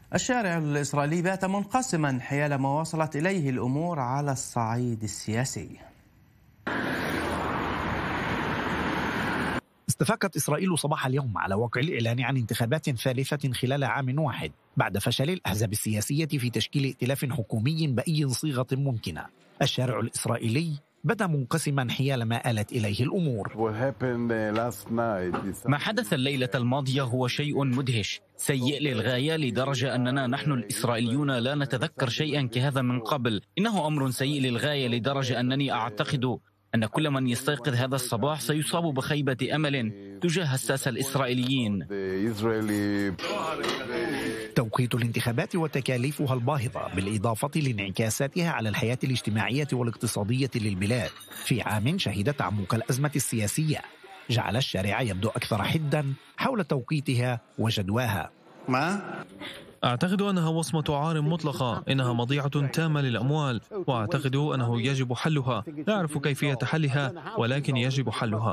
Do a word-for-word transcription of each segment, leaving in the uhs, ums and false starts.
الشارع الإسرائيلي بات منقسما حيال ما وصلت إليه الأمور على الصعيد السياسي. استفاقت إسرائيل صباح اليوم على وقع الإعلان عن انتخابات ثالثة خلال عام واحد بعد فشل الأحزاب السياسية في تشكيل ائتلاف حكومي بأي صيغة ممكنة. الشارع الإسرائيلي بدا منقسما حيال ما آلت إليه الأمور. ما حدث الليلة الماضية هو شيء مدهش، سيء للغاية، لدرجة أننا نحن الإسرائيليون لا نتذكر شيئا كهذا من قبل. إنه أمر سيء للغاية لدرجة أنني أعتقد أن كل من يستيقظ هذا الصباح سيصاب بخيبة أمل تجاه الساسة الإسرائيليين. توقيت الانتخابات وتكاليفها الباهظة بالإضافة لانعكاساتها على الحياة الاجتماعية والاقتصادية للبلاد في عام شهد تعمق الأزمة السياسية جعل الشارع يبدو أكثر حدا حول توقيتها وجدواها. ما؟ أعتقد أنها وصمة عار مطلقة، إنها مضيعة تامة للأموال، وأعتقد أنه يجب حلها. لا أعرف كيفية حلها، ولكن يجب حلها.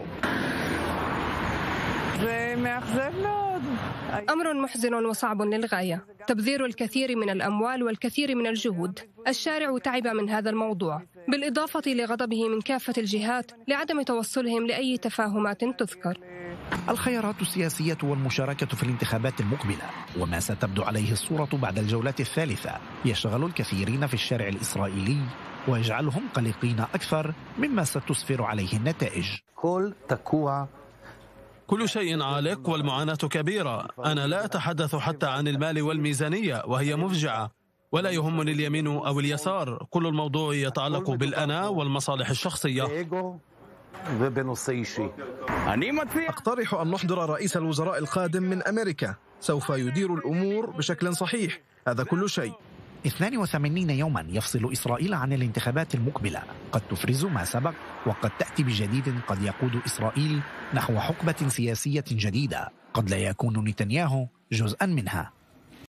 أمر محزن وصعب للغاية، تبذير الكثير من الأموال والكثير من الجهود. الشارع تعب من هذا الموضوع، بالإضافة لغضبه من كافة الجهات لعدم توصلهم لأي تفاهمات تذكر. الخيارات السياسية والمشاركة في الانتخابات المقبلة وما ستبدو عليه الصورة بعد الجولات الثالثة يشغل الكثيرين في الشارع الإسرائيلي ويجعلهم قلقين أكثر مما ستسفر عليه النتائج. كل تكوع كل شيء عالق والمعاناة كبيرة. أنا لا أتحدث حتى عن المال والميزانية وهي مفجعة، ولا يهمني اليمين أو اليسار. كل الموضوع يتعلق بالأنا والمصالح الشخصية. أقترح أن نحضر رئيس الوزراء القادم من أمريكا، سوف يدير الأمور بشكل صحيح. هذا كل شيء. اثنين وثمانين يوما يفصل إسرائيل عن الانتخابات المقبلة، قد تفرز ما سبق وقد تأتي بجديد قد يقود إسرائيل نحو حقبة سياسية جديدة قد لا يكون نتنياهو جزءا منها.